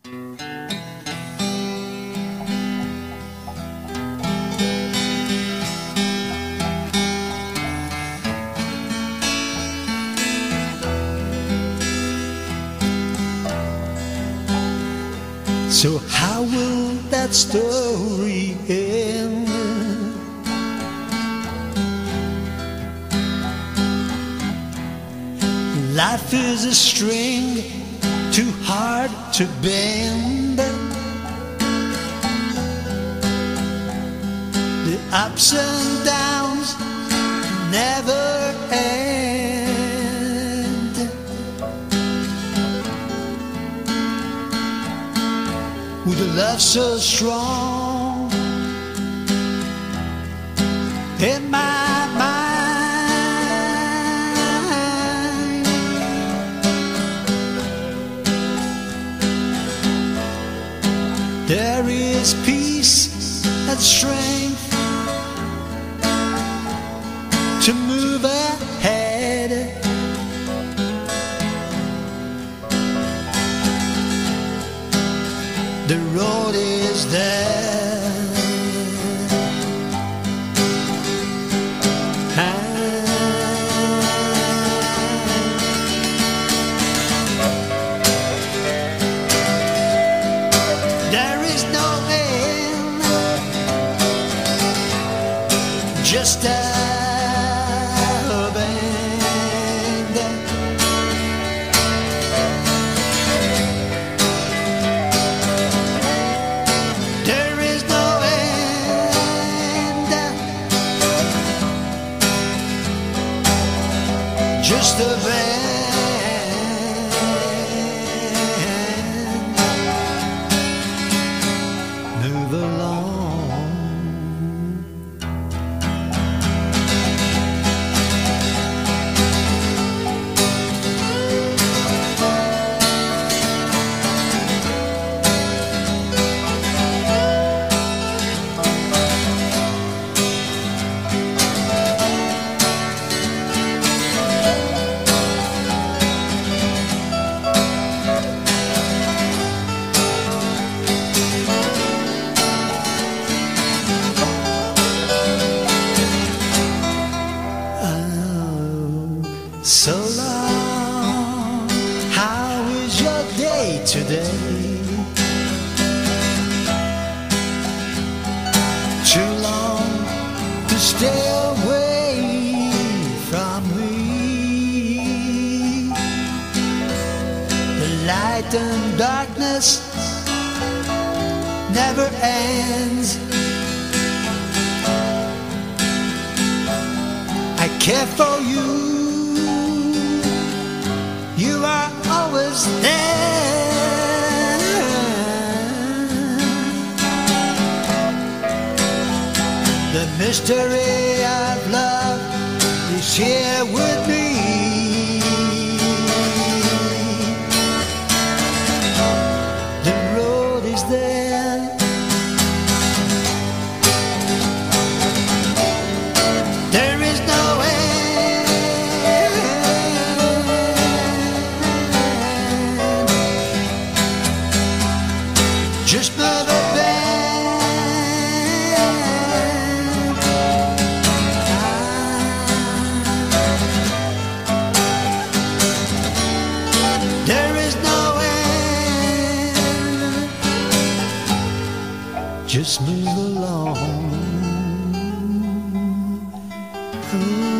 So how will that story end? Life is a string too hard to bend. The ups and downs never end. With a love so strong in my mind, there is peace and strength to move ahead. The road is there. There is no end, just a bend. There is no end, just a bend. Move along. So long, how is your day today? Too long to stay away from me. The light and darkness never ends. I care for you. You are always there. The mystery of love is here with me. The road is there. There is no end. Just another bend. There is no end. Just move along.